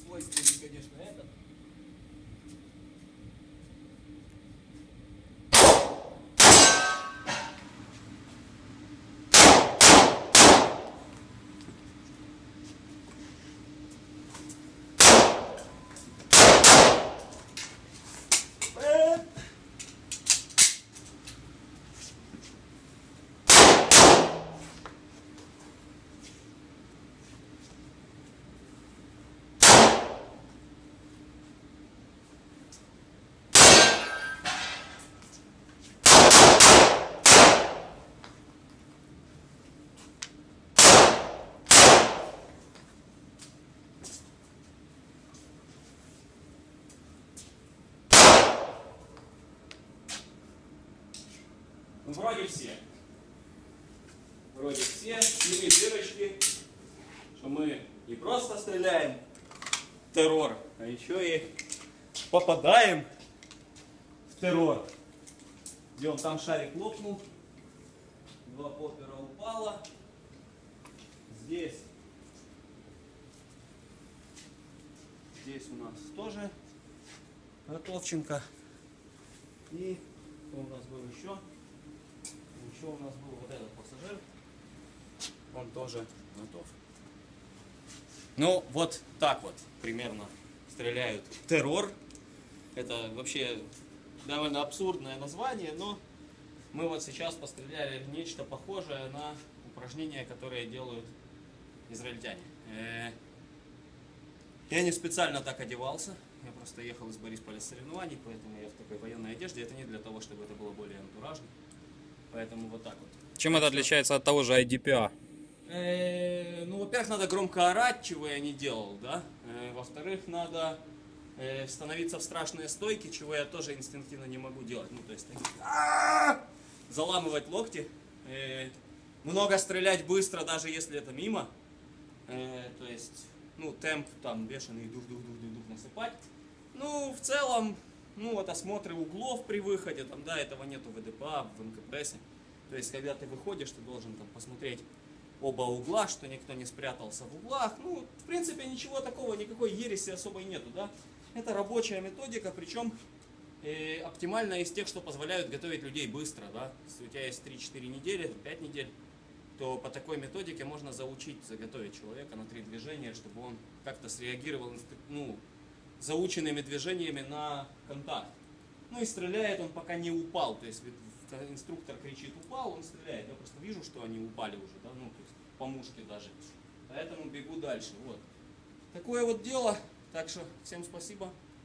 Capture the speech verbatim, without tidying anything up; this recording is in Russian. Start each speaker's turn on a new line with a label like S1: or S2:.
S1: свойственный, конечно, этот. Ну, вроде все. Вроде все. Сними дырочки, что мы не просто стреляем в террор, а еще и попадаем в террор. Где он там шарик лопнул, два поппера упало. Здесь, здесь у нас тоже готовченко. И что у нас был еще? Еще у нас был вот этот пассажир. Он тоже готов. Ну, вот так вот примерно стреляют террор. Это вообще довольно абсурдное название, но мы вот сейчас постреляли в нечто похожее на упражнения, которые делают израильтяне. Я не специально так одевался. Я просто ехал из Борисполя с соревнований, поэтому я в такой военной одежде. Это не для того, чтобы это было более антуражно. Поэтому вот так вот.
S2: Чем
S1: так
S2: это
S1: что...
S2: отличается от того же ай ди пи эй?
S1: Э, ну, во-первых, надо громко орать, чего я не делал, да. Э, во-вторых, надо э, становиться в страшные стойки, чего я тоже инстинктивно не могу делать. Ну, то есть, заламывать локти. Э, много стрелять быстро, даже если это мимо. Э, то есть, ну, темп там бешеный, дух-дух-дух-дух насыпать. Ну, в целом... Ну, вот осмотры углов при выходе, там, да, этого нету в ВДПА, в эм ка прессе. То есть, когда ты выходишь, ты должен там посмотреть оба угла, что никто не спрятался в углах. Ну, в принципе, ничего такого, никакой ереси особой нету, да. Это рабочая методика, причем э, оптимальная из тех, что позволяют готовить людей быстро, да. Если у тебя есть три-четыре недели, пять недель, то по такой методике можно заучить, заготовить человека на три движения, чтобы он как-то среагировал, ну, заученными движениями на контакт. Ну и стреляет он, пока не упал. То есть инструктор кричит «упал», он стреляет. Я просто вижу, что они упали уже, да, ну, то есть по мушке даже. Поэтому бегу дальше. Вот. Такое вот дело. Так что всем спасибо.